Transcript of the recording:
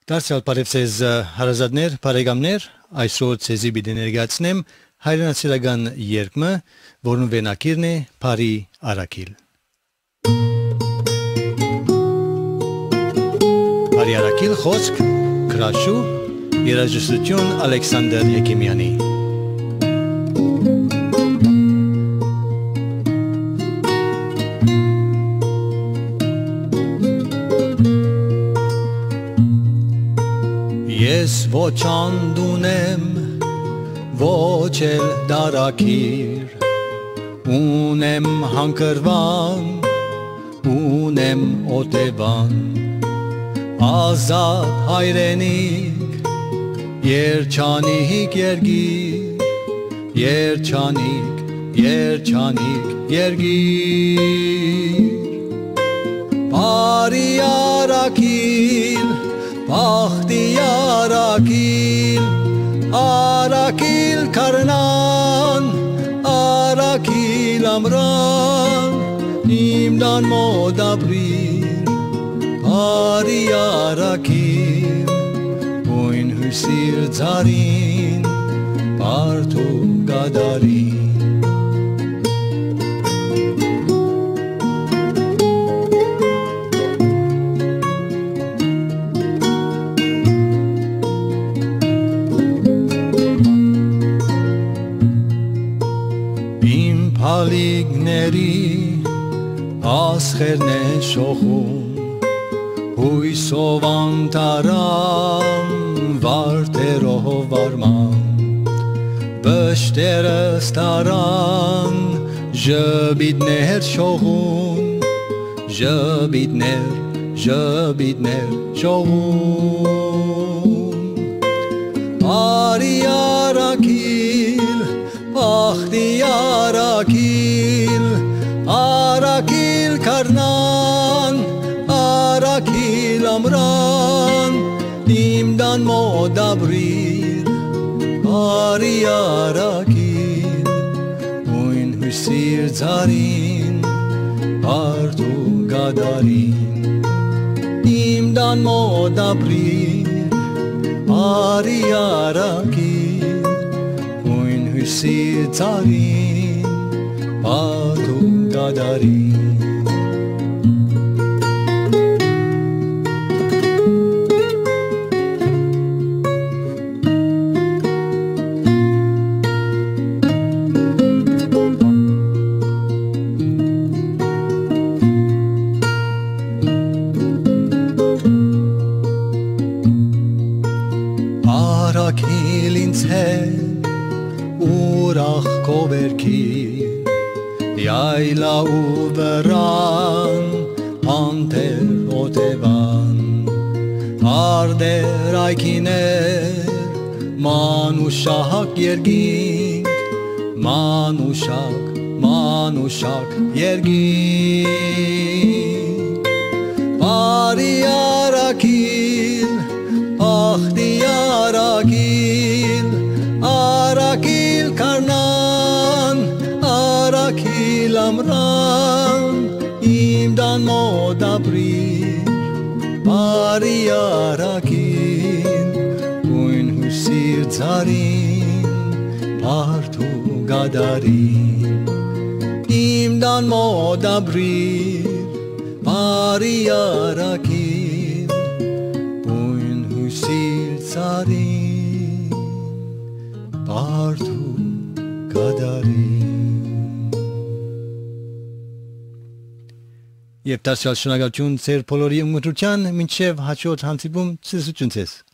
Դարձյալ բարևձեզ հարազատներ, բարեկամներ, այսօր ցեզի պիտի ներկայացնեմ հայրենասիրական երգը, որն վենակիրն է Փարի Արաքիլ։ Փարի Արաքիլ խոսք Քրաշու, երաժշտություն Ալեքսանդր Հեքիմյանի։ Ես ոչ անդունեմ, ոչ էլ դարակիր, ունեմ հանգրվան, ունեմ օտևան, ազատ հայրենիք, երջանիկ երգիր, երջանիկ, երջանիկ երգիր, Փարի Արաքիլ, Բախտի Արաքիլ, Արաքիլ քարնան, Արաքիլ ամրան, իմ դան մոդաբրիր, Փարի Արաքիլ, ույն հյուսիր ձարին, բարդու գադարին։ Հալիգների ասխերն է շոխում, հույսով անտարան, վարդերով վարման, բշտերս տարան, ժբիդներ շողում, ժբիդներ շողում, Փարի Արաքիլ, Բախտի Արաքիլ, Արաքիլ քարնան, Արաքիլ ամրան, իմ դան մոդաբրիր, Փարի Արաքիլ, ույն հյուսիր ձարին, բարդու գադարին, իմ դան մոդաբրիր, Փարի Արաքիլ, հյուսիր ձարին, բարդու գադարին։ Արաքիլ ինձ հետ ուրախ կովերքի, յայլա ու վրան, անտեր օտևան, արդեր այքիներ, մանուշակ երգինք, մանուշակ երգինք, Փարի Արաքիլ, Բախտի Արաքիլ, Արաքիլ քարնան, Արաքիլ ամրան, իմ դան մոդաբրիր, Փարի Արաքիլ, ույն հյուսիր ձարին, բարդու գադարին, իմ դան մոդաբրիր, Փարի Արաքիլ, ույն հյուսիր ձարին, բարդու գադարին։ Եվ դարձյալ շնորհակալություն ձեր բոլորի ուղղության, մինչև հաջորդ հանդիպում, ցեզություն ցեզ։